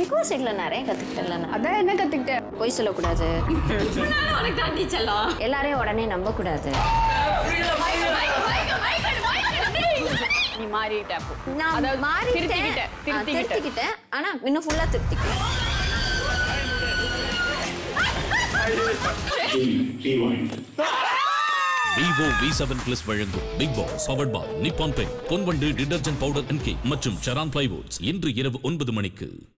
Big pass சீட்ல நிறைய கத்துக்கிட்டேன். அதான் என்ன கத்துக்கிட்டேன்? பொய் சொல்லக்கூடாது, உனக்கு தாண்டி செல்லம். எல்லாரையும் உடனே நம்ப கூடாது. நீ மாறிட்ட அப்போ. நான் அதாவது திருத்திக்கிட்டேன். ஆனா இன்னும் ஃபுல்லா திருத்திக்கிறேன். Vivo V7 Plus வழங்கும் big boss powered by Nippon paint, Ponvandu detergent powder NK மற்றும் சரான் பிளைவுட்ஸ் இன்று இரவு 9 மணிக்கு.